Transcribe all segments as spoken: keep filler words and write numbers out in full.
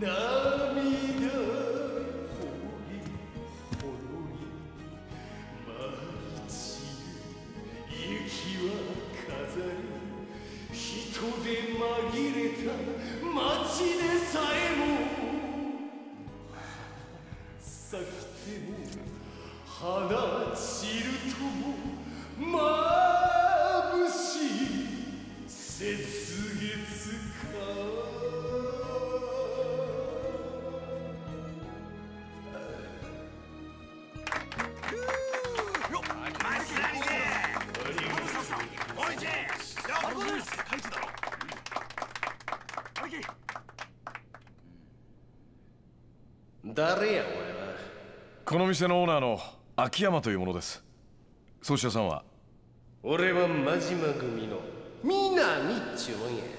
誰やお前は。 この店のオーナーの秋山というものです。宗師屋さんは？ 俺は真島組の南っちゅうもんや。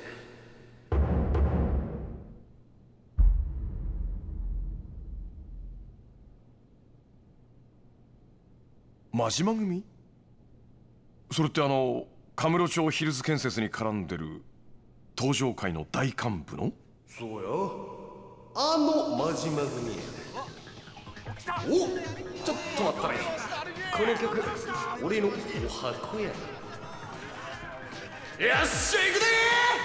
真島組？それってあのカムロ町ヒルズ建設に絡んでる東上会の大幹部の？ そうよ、あの真島組や。お、ちょっと待ったね。この曲俺のお箱や。よっしゃ行くで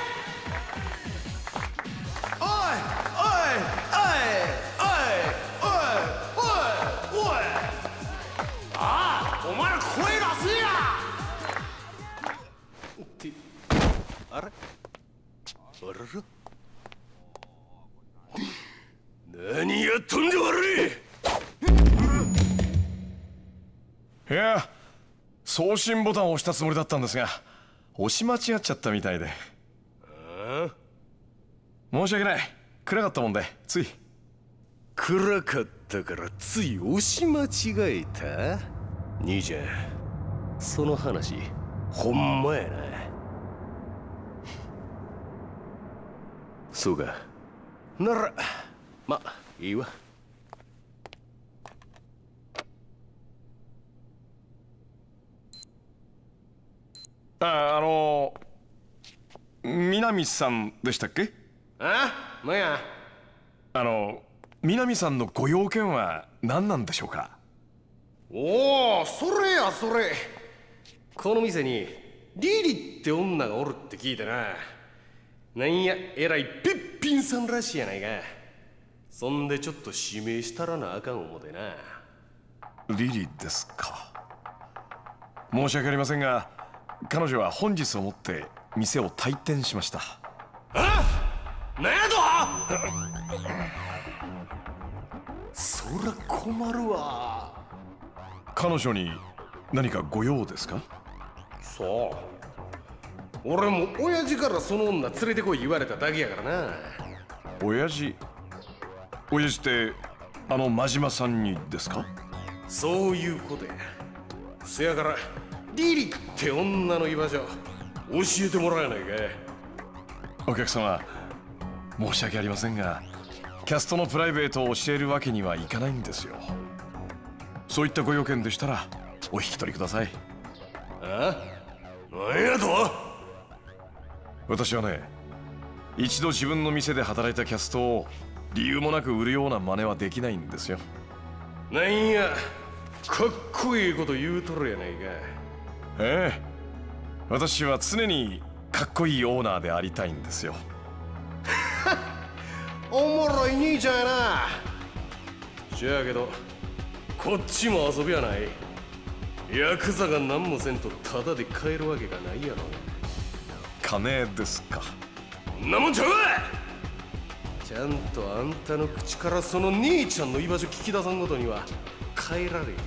ー。おいおいおいおいおいおいおい、ああ、お前ら声出せやって。あれあらら、何やっとんじゃ悪い。 いや、送信ボタンを押したつもりだったんですが押し間違っちゃったみたいで。 ああ、 申し訳ない、暗かったもんでつい。 暗かったからつい押し間違えた？兄ちゃん、その話ほんまやな。そうか、ならまあいいわ。 あ、あの南さんでしたっけ？ あ、なんや。 あの南さんのご用件は何なんでしょうか？ おお、それやそれ。この店にリリって女がおるって聞いてな。なんや、えらいべっぴんさんらしいやないか。そんでちょっと指名したらなあかん思てな。 リリですか。申し訳ありませんが彼女は本日をもって店を退店しました。 あ？なんやと？そら困るわ。 彼女に何かご用ですか？ そう、俺も親父からその女連れてこい言われただけやからな。 親父？親父ってあの真島さんにですか？ そういうことや。せやからリリって女の居場所教えてもらえないか。 お客様、申し訳ありませんがキャストのプライベートを教えるわけにはいかないんですよ。そういったご用件でしたらお引き取りください。 あ？何やと？ 私はね、一度自分の店で働いたキャストを理由もなく売るような真似はできないんですよ。 なんや、かっこいいこと言うとるやないか。 ええ、私は常にかっこいいオーナーでありたいんですよ。 おもろい兄ちゃんやな。じゃあけどこっちも遊びやない。ヤクザが何もせんとタダで買えるわけがないやろ。 金ですか？ んなもんちゃうわ。ちゃんとあんたの口からその兄ちゃんの居場所聞き出さんごとには変えられへんね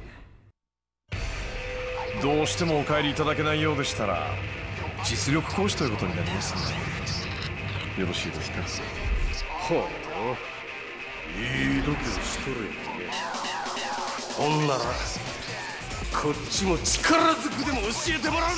や。どうしてもお帰りいただけないようでしたら実力行使ということになりますね。よろしいですか？ はあ、いい度胸しとるやんけ。ほんならこっちも力ずくでも教えてもらうで。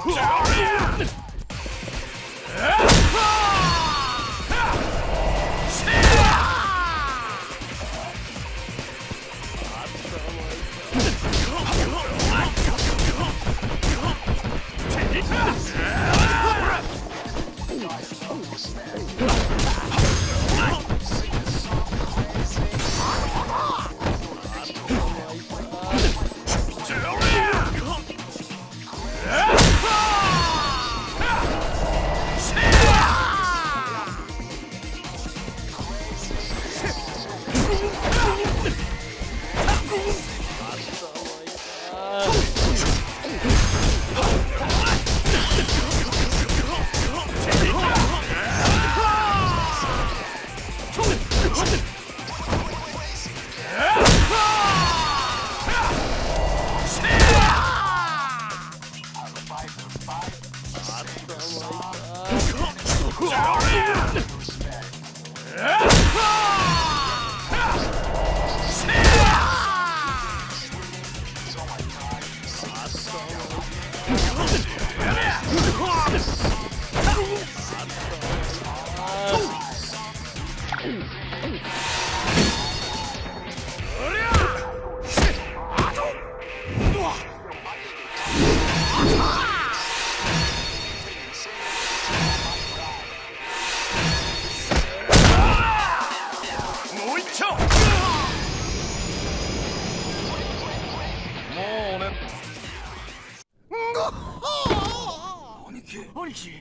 兄貴、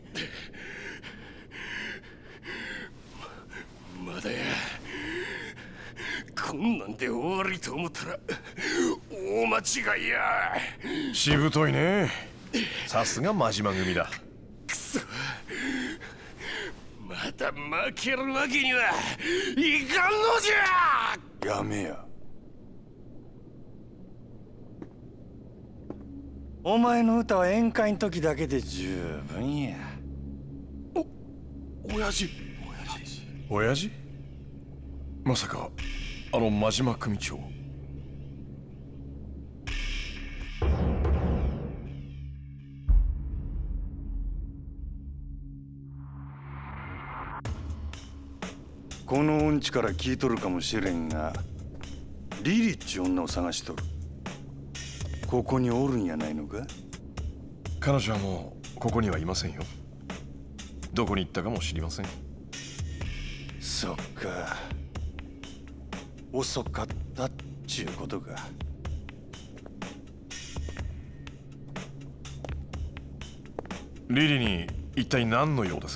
ままだや。こんなんで終わりと思ったら大間違いや。 しぶといね。さすが真島組だ。 くそ、また負けるわけにはいかんのじゃ。 やめや。お前の歌は宴会の時だけで十分や。 お、親父。 親父？まさかあの真島組長。 この音痴から聞いとるかもしれんが、リリっちゅう女を探しとる。ここにおるんやないのか？ 彼女はもうここにはいませんよ。どこに行ったかも知りません。 そっか、遅かったっちゅうことか。 リリに一体何の用です？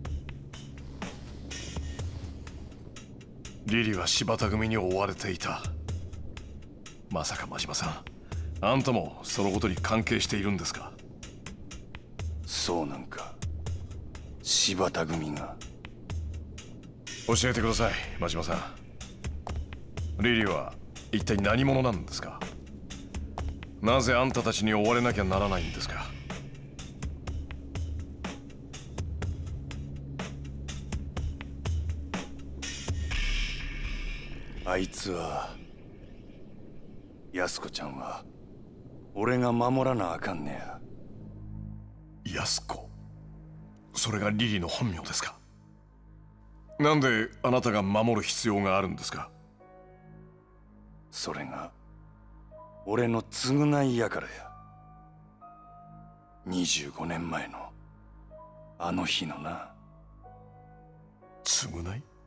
リリは柴田組に追われていた。まさか真島さん、あんたもそのことに関係しているんですか？ そうなんか。柴田組が。 教えてください、真島さん。リリは一体何者なんですか？なぜあんたたちに追われなきゃならないんですか？ あいつは、安子ちゃんは俺が守らなあかんねや。 安子、それがリリの本名ですか？なんであなたが守る必要があるんですか？ それが俺の償いやからや。にじゅうごねんまえのあの日のな。 償い？